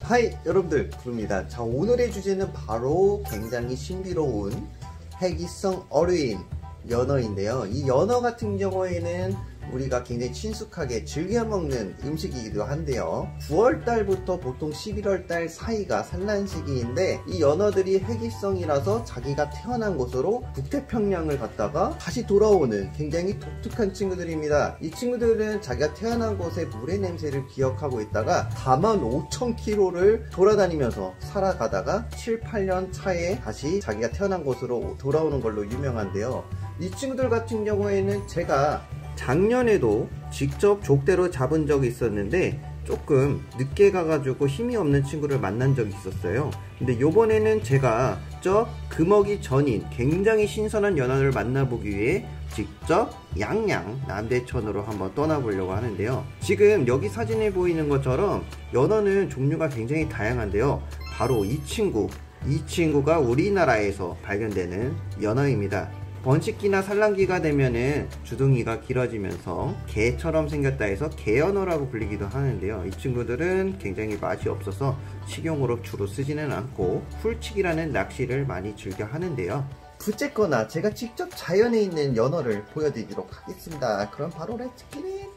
하이 여러분들, 부릅니다. 자, 오늘의 주제는 바로 굉장히 신비로운 해기성 어류인 연어인데요. 이 연어 같은 경우에는 우리가 굉장히 친숙하게 즐겨 먹는 음식이기도 한데요. 9월달부터 보통 11월달 사이가 산란 시기인데, 이 연어들이 해기성이라서 자기가 태어난 곳으로 북태평양을 갔다가 다시 돌아오는 굉장히 독특한 친구들입니다. 이 친구들은 자기가 태어난 곳의 물의 냄새를 기억하고 있다가 45,000km를 돌아다니면서 살아가다가 7, 8년 차에 다시 자기가 태어난 곳으로 돌아오는 걸로 유명한데요. 이 친구들 같은 경우에는 제가 작년에도 직접 족대로 잡은 적이 있었는데 조금 늦게 가가지고 힘이 없는 친구를 만난 적이 있었어요. 근데 요번에는 제가 저 금어기 전인 굉장히 신선한 연어를 만나보기 위해 직접 양양 남대천으로 한번 떠나보려고 하는데요. 지금 여기 사진에 보이는 것처럼 연어는 종류가 굉장히 다양한데요. 바로 이 친구가 우리나라에서 발견되는 연어입니다. 번식기나 산란기가 되면은 주둥이가 길어지면서 개처럼 생겼다 해서 개연어라고 불리기도 하는데요. 이 친구들은 굉장히 맛이 없어서 식용으로 주로 쓰지는 않고 훌치기라는 낚시를 많이 즐겨 하는데요. 부쨌거나 제가 직접 자연에 있는 연어를 보여드리도록 하겠습니다. 그럼 바로 렛츠기릿!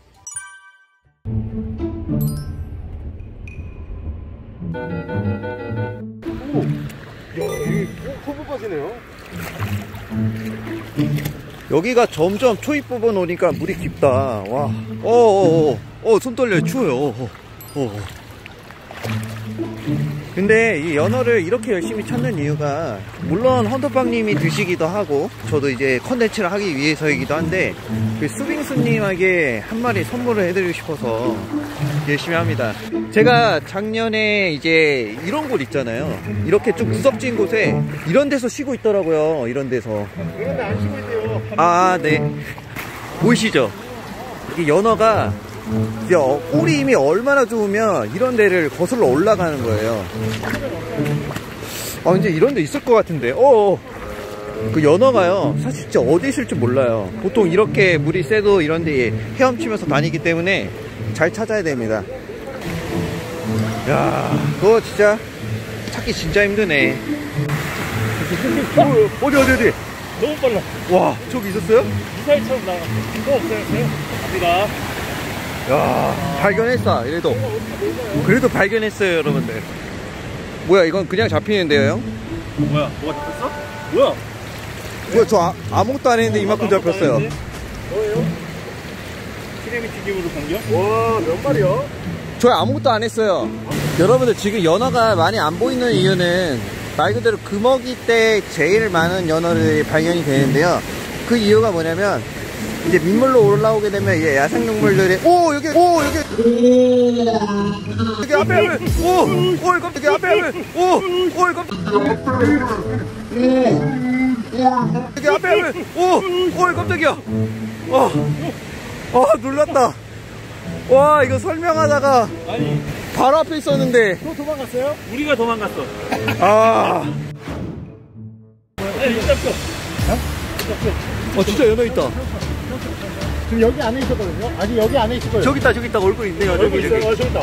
오! 야, 여기 커브 빠지네요. 여기가 점점 초입 부분 오니까 물이 깊다. 와. 손 떨려요. 추워요. 근데 이 연어를 이렇게 열심히 찾는 이유가, 물론 헌터빵님이 드시기도 하고 저도 이제 컨텐츠를 하기 위해서이기도 한데, 그 수빙수님에게 한 마리 선물을 해드리고 싶어서 열심히 합니다. 제가 작년에 이제 이런 곳 있잖아요. 이렇게 좀 구석진 곳에 이런 데서 쉬고 있더라고요. 이런 데서. 그런데 안 쉬고 있대요. 아, 네. 보이시죠? 이게 연어가 꼬리 힘이 얼마나 좋으면 이런 데를 거슬러 올라가는 거예요. 이제 이런 데 있을 것 같은데. 그 연어가요, 사실 진짜 어디 있을지 몰라요. 보통 이렇게 물이 세도 이런 데 헤엄치면서 다니기 때문에 잘 찾아야 됩니다. 야, 그거 진짜 찾기 진짜 힘드네. 어디? 너무 빨라. 와, 저기 있었어요? 미사일처럼 나갔어. 또 없어요. 갑니다. 야, 발견했어. 그래도 발견했어요, 여러분들. 뭐야, 이건 그냥 잡히는데요, 형? 뭐야, 뭐가 잡혔어? 뭐야, 저 아무것도 안 했는데 이만큼 잡혔어요. 뭐예요? 시래미 튀김으로 공격? 와, 몇 마리야? 저 아무것도 안 했어요. 여러분들, 지금 연어가 많이 안 보이는 이유는 말 그대로 금어기 때 제일 많은 연어들이 발견이 되는데요. 그 이유가 뭐냐면, 이제 민물로 올라오게 되면 이제 야생동물들이 여기 앞에 여기 앞에 깜짝이야. 놀랐다. 와, 이거 설명하다가 아니, 바로 앞에 있었는데 또 도망갔어요? 우리가 도망갔어. 진짜 연어 있다. 지금 여기 안에 있었거든요? 아직 여기 안에 있을 거예요. 저기 있다. 얼굴 있네요. 저기. 저기 있다.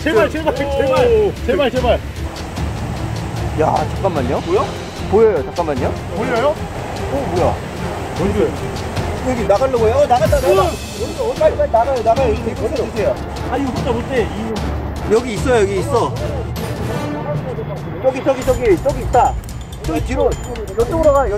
제발. 야, 잠깐만요. 뭐야? 보여요. 잠깐만요. 보여요? 뭐야? 어디요? 여기 나가려고요? 나간다. 빨리 나가요. 여기 대고 주세요. 아니, 이거 혼자 못해. 여기 있어. 저기 있다. 저기 뒤로, 이쪽으로 가요.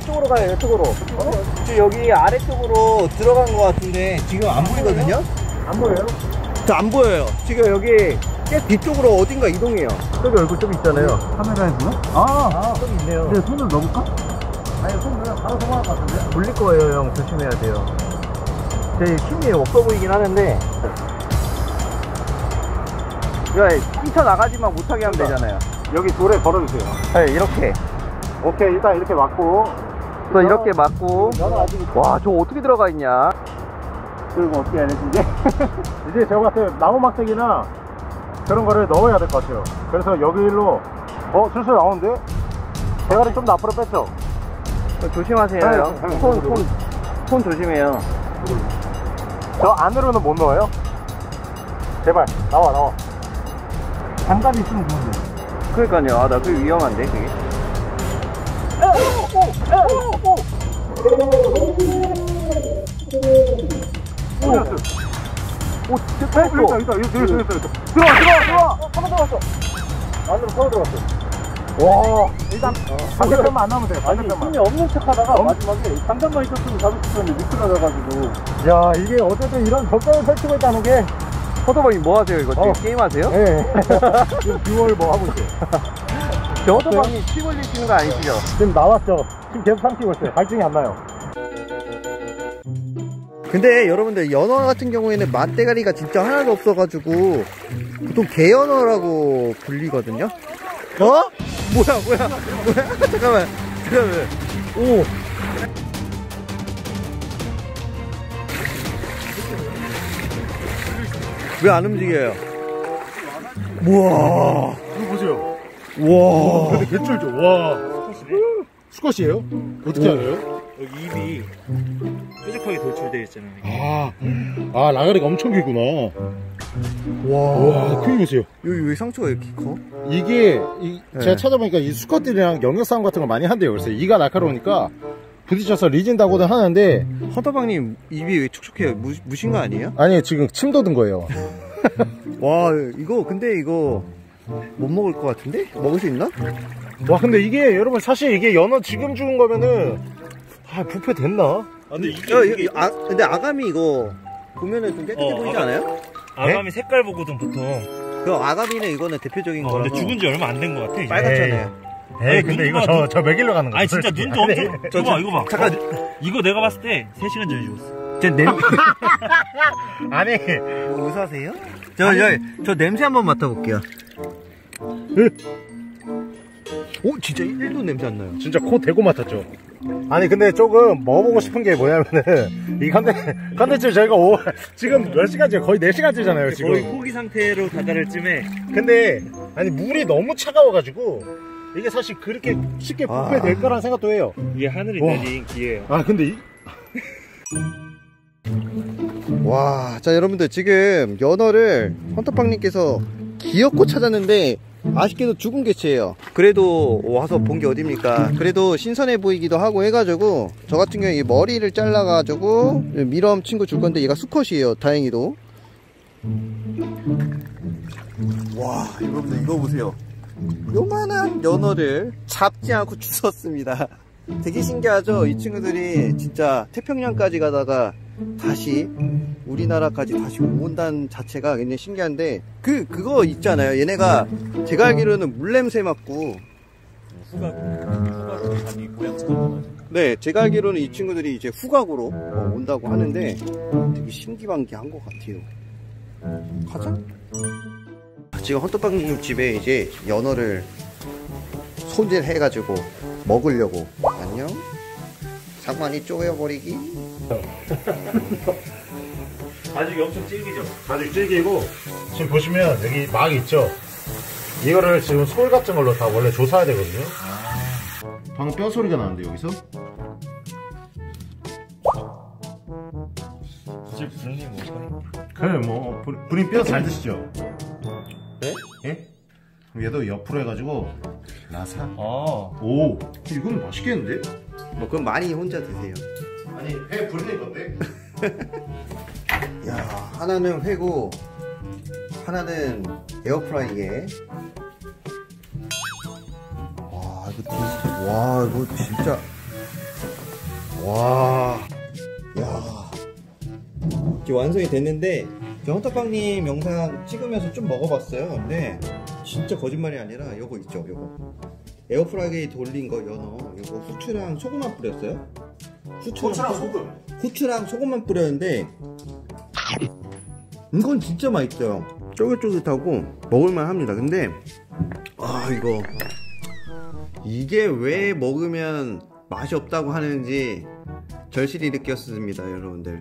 여기 아래쪽으로 들어간 것 같은데 지금 안 보이거든요? 안 보여요? 저 안 보여요. 지금 여기 꽤 뒤쪽으로 어딘가 이동해요. 저기 얼굴 좀 있잖아요. 카메라에서는? 저기 있네요. 근데 손을 넣어볼까? 아니, 손 그냥 바로 도망갈 것 같은데? 돌릴 거예요, 형. 조심해야 돼요. 제 힘이 없어 보이긴 하는데. 뛰쳐나가지만 못하게 하면 되잖아요. 여기 돌에 걸어주세요. 네, 이렇게. 오케이, 일단 이렇게 맞고. 또 이렇게 맞고. 연어 아직 있어. 와, 저거 어떻게 들어가 있냐? 그리고 어떻게 해야 되지, 이제? 이제 제가 봤을 때 나무 막대기나 그런 거를 넣어야 될 것 같아요. 그래서 여기로, 슬슬 나오는데? 대가리 좀 더 앞으로 뺐죠? 조심하세요, 네, 형. 손 조심해요. 저 안으로는 못 넣어요? 제발, 나와. 장갑이 있으면 좋은데. 그러니까요. 아, 나 그게 위험한데, 그게. 오, 있다. 들어와. 한번 들어왔어. 안으로 서로 들어왔어. 와, 일단 반대편만 안 나오면 돼. 반대편만. 힘이 없는 척 하다가 마지막에 장단만 있었으면 잡을 수 있었는데 미끄러 져가지고. 야, 이게 어쨌든 이런 적당을 펼치고 있다는 게. 포도박이 뭐 하세요, 이거? 지금 게임 하세요? 네. 지금 듀얼 뭐 하고 있어요. 포도박이 피 올리시는 거 아니시죠? 지금 나왔죠. 지금 계속 삼키고 있어요. 갈증이 안 나요. 근데 여러분들 연어 같은 경우에는 맛대가리가 진짜 하나도 없어가지고 보통 개연어라고 불리거든요. 어? 뭐야? 잠깐만. 오. 왜 안 움직여요? 우와. 이거 보세요. 우와. 근데 개쩔죠. 와. 수컷이에요? 어떻게 알아요? 여기 입이 뾰족하게 돌출되어 있잖아요. 아, 라가리가 엄청 길구나. 와, 크기 보세요. 여기 왜 상처가 이렇게 커? 이게, 네. 제가 찾아보니까 이 수컷들이랑 영역 싸움 같은 걸 많이 한대요. 그래서 이가 날카로우니까 부딪혀서 리진다고는 하는데. 헌터박님 입이 왜 촉촉해요? 무신 거 아니에요? 아니, 지금 침 돋은 거예요. 와, 근데 이거 못 먹을 것 같은데? 먹을 수 있나? 와, 근데 이게, 여러분, 사실 이게 연어 지금 죽은 거면은, 부패 됐나? 근데 근데 아가미 이거 보면은 좀 깨끗해 보이지 않아요? 아가미 색깔 보거든 보통. 그 아가미는 이거는 대표적인 거라서. 근데 죽은 지 얼마 안 된 것 같아. 이제. 빨갛잖아요. 에이, 근데 이거 저 먹이러 가는 거야. 아니 진짜 눈도 엄청. 이거 봐. 잠깐. 이거 내가 봤을 때 3시간 전에 죽었어. 제 냄새. 아니. 뭐 의사세요? 저 냄새 한번 맡아볼게요. 오, 진짜 1도 냄새 안 나요. 진짜 코 대고 맡았죠. 아니, 근데 조금 먹어보고 싶은 게 뭐냐면은, 이 컨텐츠 저희가 지금 몇 시간째? 거의 4시간째잖아요, 지금. 거의 포기 상태로 다다를 쯤에. 근데, 아니, 물이 너무 차가워가지고, 이게 사실 그렇게 쉽게 부패될 거란 생각도 해요. 이게 하늘이 와. 내린 기회예요. 아, 근데 와, 자, 여러분들 지금 연어를 헌터빵님께서 기어코 찾았는데 아쉽게도 죽은 개체예요. 그래도 와서 본 게 어딥니까? 그래도 신선해 보이기도 하고 해가지고 저 같은 경우에 이 머리를 잘라가지고 미럼 친구 줄 건데 얘가 수컷이에요. 다행히도. 와, 여러분들 이거 보세요. 요만한 연어를 잡지 않고 주웠습니다. 되게 신기하죠? 이 친구들이 진짜 태평양까지 가다가 다시 우리나라까지 다시 온다는 자체가 굉장히 신기한데 그거 있잖아요. 얘네가 제가 알기로는 물냄새 맡고 후각으로 자기 모양 찾아가지고. 네, 제가 알기로는 이 친구들이 이제 후각으로 온다고 하는데 되게 신기반기한 것 같아요. 가자. 지금 헌터빵님 집에 이제 연어를 손질해가지고 먹으려고. 안녕. 상만이 쪼개버리기. 가죽이 엄청 질기죠? 가죽 질기고, 지금 보시면 여기 막 있죠? 이거를 지금 솔 같은 걸로 다 원래 조사해야 되거든요. 방금 뼈 소리가 나는데, 여기서? 사실 부모님 뭐 그래, 뭐, 부인 뼈 잘 드시죠? 네? 예? 그럼 얘도 옆으로 해가지고, 라사. 아. 오, 이건 맛있겠는데? 뭐 그럼 많이 혼자 드세요. 아니, 회 부르는 건데? 야, 하나는 회고 하나는 에어프라이기에. 이거 진짜 와, 야, 이제 완성이 됐는데 헌터빵님 영상 찍으면서 좀 먹어봤어요. 근데 진짜 거짓말이 아니라 요거 있죠, 요거 에어프라이기에 돌린 거 연어, 요거 후추랑 소금만 뿌렸어요. 후추랑 소금만 뿌렸는데 이건 진짜 맛있어요. 쫄깃쫄깃하고 먹을만 합니다. 근데 이게 왜 먹으면 맛이 없다고 하는지 절실히 느꼈습니다, 여러분들.